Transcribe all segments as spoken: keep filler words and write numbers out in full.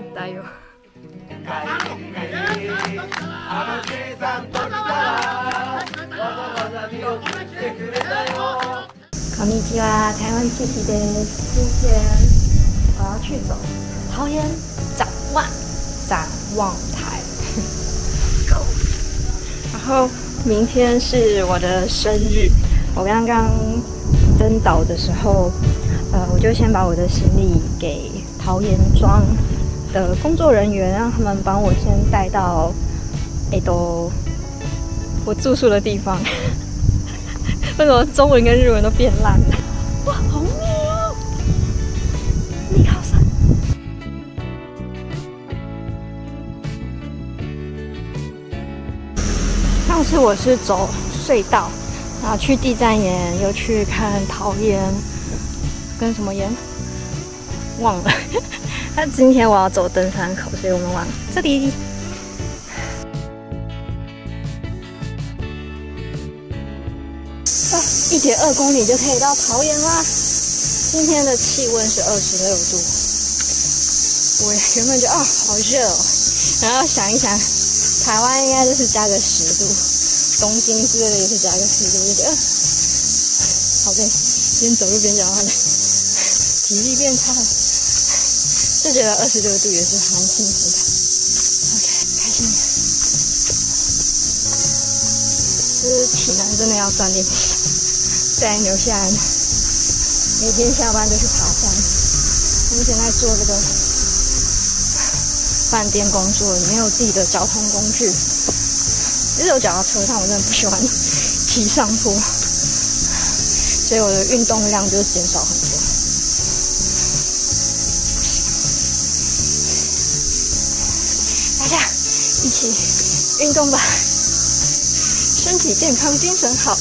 加油！こんにちは，台湾气息的。今天我要去走桃园展望展望台。Go！ 然后明天是我的生日，我刚刚登岛的时候，呃，我就先把我的行李给桃园庄的工作人员，让他们帮我先带到诶都我住宿的地方。为什么中文跟日文都变烂了？哇，好美哦！立考山。上次我是走隧道，然后去地站岩，又去看桃岩，跟什么岩忘了。那今天我要走登山口，所以我们往这里。一节二公里就可以到桃园啦。今天的气温是二十六度，我原本就啊好热哦，然后想一想，台湾应该就是加个十度，东京之类的也是加个十度，就觉得、呃、好累，边走路边讲话的，体力变差了，就觉得二十六度也是蛮幸福的。OK， 开心。就是体能真的要锻炼一下。在纽西兰，每天下班就去爬山。我现在做这个饭店工作，没有自己的交通工具，只有脚踏车，但我真的不喜欢骑上坡，所以我的运动量就减少很多。大家一起运动吧，身体健康，精神好。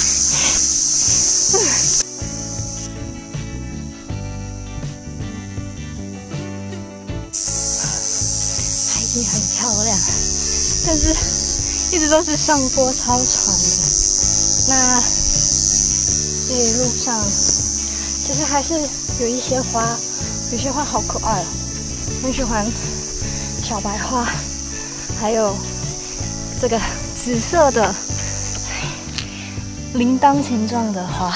海景很漂亮，但是一直都是上坡超喘的。那这一路上其实还是有一些花，有些花好可爱哦，很喜欢小白花，还有这个紫色的铃铛形状的花。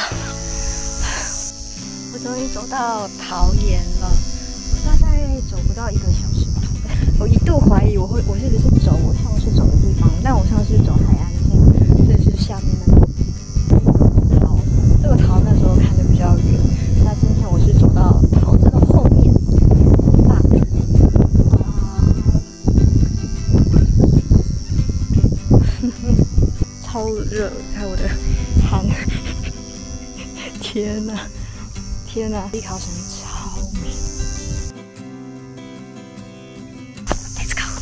我终于走到桃园了，我大概走不到一个小时吧。我一度怀疑我会我是不是走我上次走的地方，但我上次走海岸线，所以是下面那个桃。这个桃那时候看着比较远，那今天我是走到桃这个后面。大超热，看我的汗。天哪！天哪，立考山超美 ！Let's go！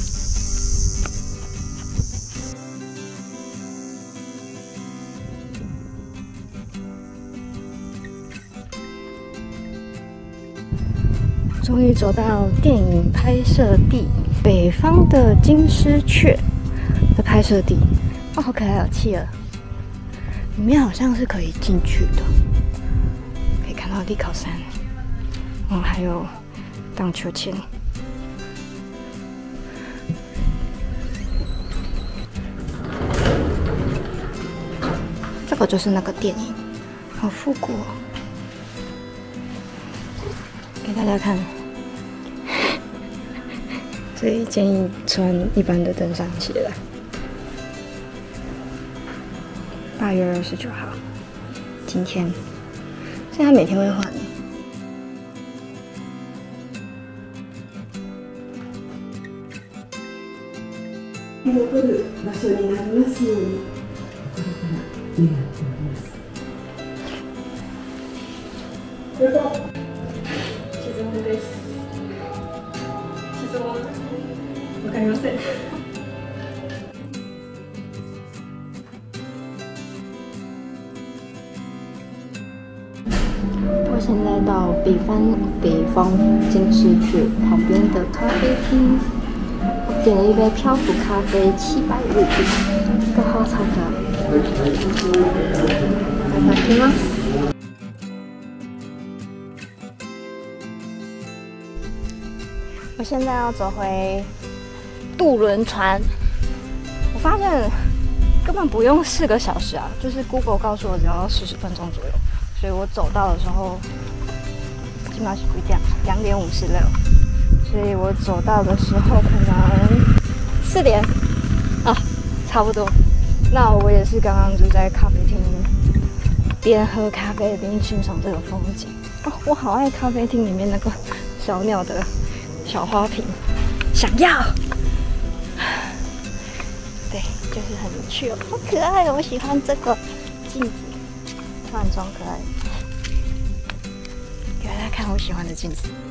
终于走到电影拍摄地——北方的金丝雀的拍摄地。哇，好可爱哦，企鹅！里面好像是可以进去的。看到立考山，嗯，还有荡秋千。这个就是那个电影，好复古哦！给大家看，所以建议穿一般的登山鞋来。八月二十九号，今天。现在每天会换。残る場所になりますように心から願っております。どうぞ。質問です。質問わかりません。我现在到北方北方金丝雀旁边的咖啡厅，我点了一杯漂浮咖啡，七百日币，这个花超可爱。いただきます。 我现在要走回渡轮船，我发现根本不用四个小时啊，就是 Google 告诉我只要四十分钟左右，所以我走到的时候，基本上是不一样，两点五十六，所以我走到的时候可能四点啊，差不多。那我也是刚刚就在咖啡厅边喝咖啡边欣赏这个风景。哦，我好爱咖啡厅里面那个小鸟的小花瓶，想要。对，就是很有趣哦，好可爱哦！我喜欢这个镜子，突然装可爱。给大家看我喜欢的镜子。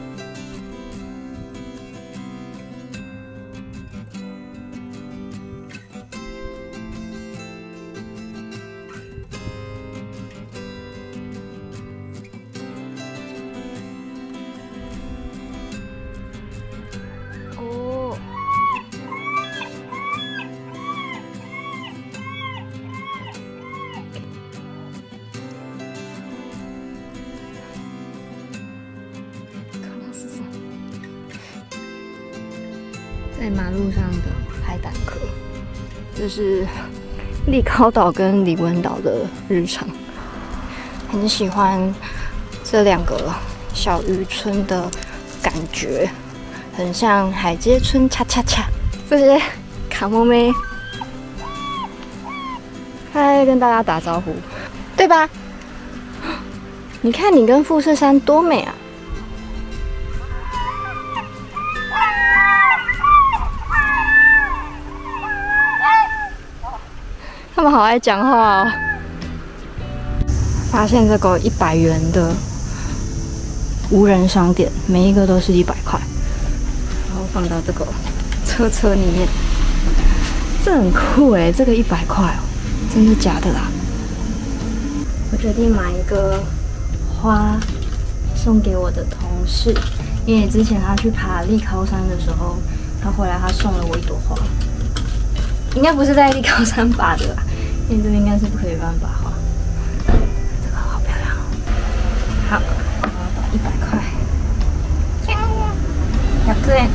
在马路上的海胆壳，这是利考岛跟李文岛的日常。很喜欢这两个小渔村的感觉，很像海街村恰恰恰。这些卡莫妹，嗨，跟大家打招呼，对吧？你看你跟富士山多美啊！他们好爱讲话哦。发现这个一百元的无人商店，每一个都是一百块，然后放到这个车车里面，这很酷哎！这个一百块哦，真的假的啦？我决定买一个花送给我的同事，因为之前他去爬立考山的时候，他回来他送了我一朵花。应该不是在立考山拔的啦，因为这边应该是不可以乱拔花。这个好漂亮哦！好，我要把一百块，两个円。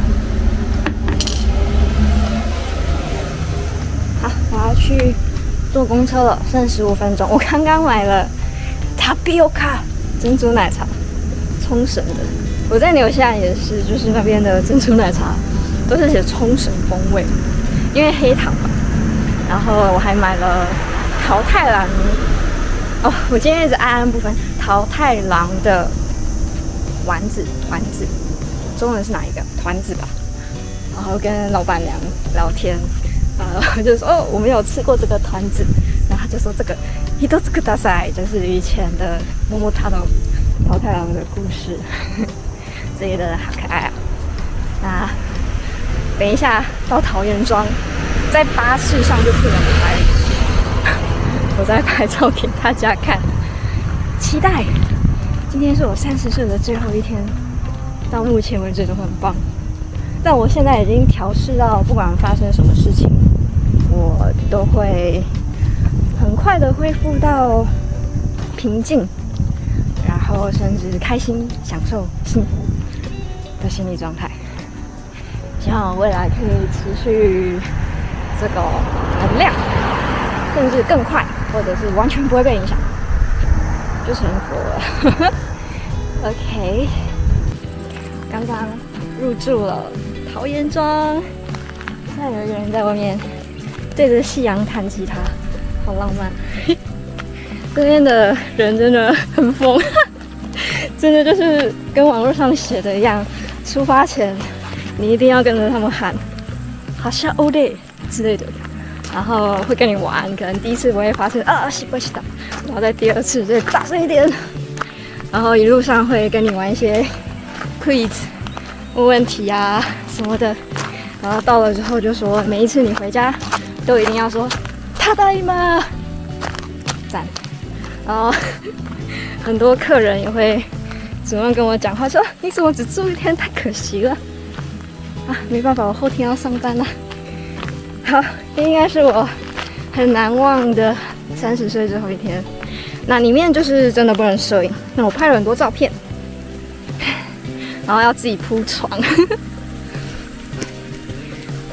好，我要去坐公车了，剩十五分钟。我刚刚买了塔比欧卡珍珠奶茶，冲绳的。我在纽西兰也是，就是那边的珍珠奶茶都是写冲绳风味。因为黑糖嘛，然后我还买了桃太郎哦，我今天一直按按不分桃太郎的丸子，团子，中文是哪一个？团子吧。然后跟老板娘聊天，呃，我就说哦，我没有吃过这个团子，然后他就说这个一都这个大赛就是以前的摸摸他的桃太郎的故事，这里的好可爱啊。那等一下到桃园庄，在巴士上就不能拍，我在拍照给大家看，期待。今天是我三十岁的最后一天，到目前为止都很棒。但我现在已经调试到，不管发生什么事情，我都会很快的恢复到平静，然后甚至开心、享受、幸福的心理状态。希望未来可以持续这个能量，甚至更快，或者是完全不会被影响，就成佛了。OK， 刚刚入住了桃园庄，那有一个人在外面对着夕阳弹吉他，好浪漫。这边的人真的很疯，真的就是跟网络上写的一样，出发前你一定要跟着他们喊“哈夏欧雷”之类的，然后会跟你玩。可能第一次我会发现啊，西巴西达，然后在第二次就大声一点，然后一路上会跟你玩一些 quiz 问问题啊什么的。然后到了之后就说，每一次你回家都一定要说“ただいま”，赞。然后很多客人也会主动跟我讲话，说：“你怎么只住一天？太可惜了。”啊，没办法，我后天要上班了。好，这应该是我很难忘的三十岁最后一天。那里面就是真的不能摄影，那我拍了很多照片，然后要自己铺床，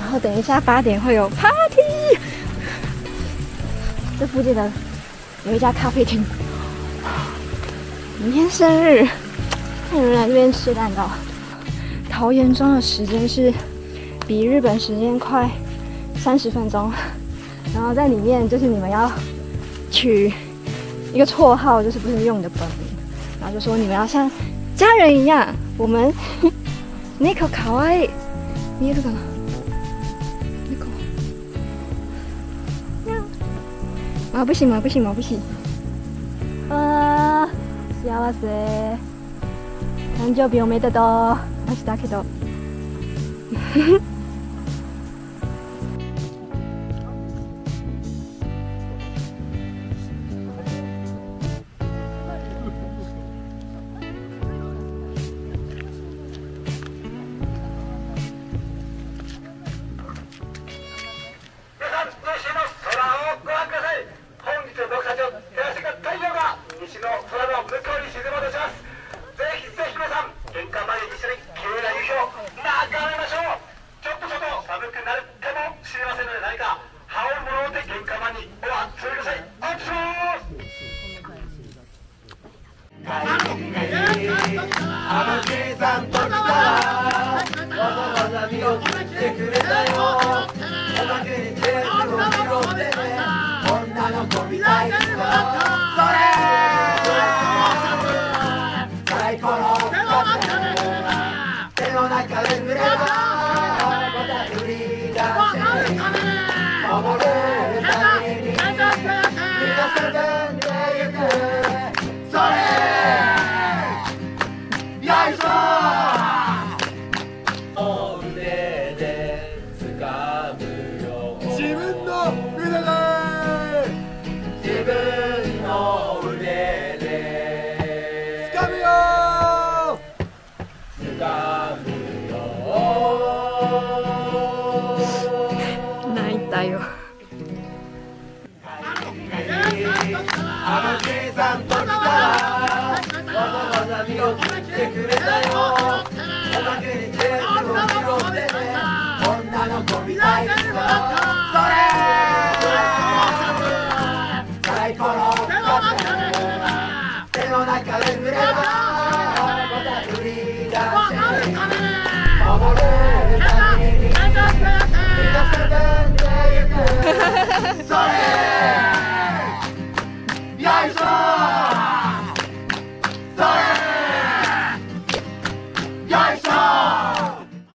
后等一下八点会有 party。这附近的有一家咖啡厅。明天生日，有人来这边吃蛋糕。桃园庄的时间是比日本时间快三十分钟，然后在里面就是你们要取一个绰号，就是不是用你的本名，然后就说你们要像家人一样。我们那个可愛い，見えるかな？猫。まぶしいまぶしいまぶしい。あー、幸せ。誕生日おめでとう。明日だけど。 あのじいさんと来たらわざわざ見送ってくれたよ。おまけにケーキを拾ってね、女の子みたいですよ。それサイコロを使って手の中で塗ればまた振り出して守れるためにみんな進んでゆく。それ自分の腕で自分の腕で掴むよ掴むよ。 泣いたよ。 あのじいさんと来たらわざわざ見送ってくれたよ。おまけにケーキを拾ってね、女の子みたいですよ。それサイコロを使って手の中で塗れば